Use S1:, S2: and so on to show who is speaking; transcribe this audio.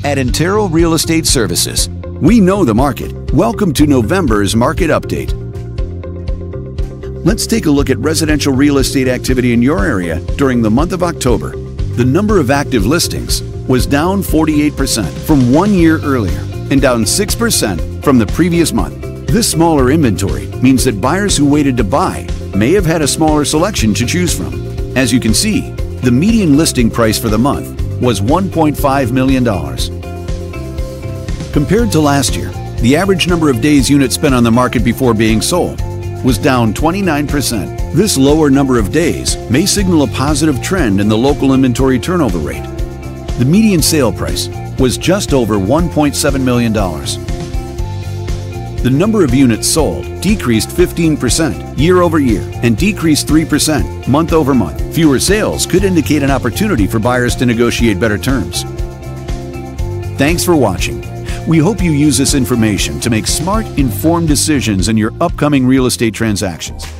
S1: at Intero Real Estate Services. We know the market. Welcome to November's Market Update. Let's take a look at residential real estate activity in your area during the month of October. The number of active listings was down 48% from 1 year earlier and down 6% from the previous month. This smaller inventory means that buyers who waited to buy may have had a smaller selection to choose from. As you can see, the median listing price for the month was $1.5 million. Compared to last year, the average number of days units spent on the market before being sold was down 29%. This lower number of days may signal a positive trend in the local inventory turnover rate. The median sale price was just over $1.7 million. The number of units sold decreased 15% year over year and decreased 3% month over month. Fewer sales could indicate an opportunity for buyers to negotiate better terms. Thanks for watching. We hope you use this information to make smart, informed decisions in your upcoming real estate transactions.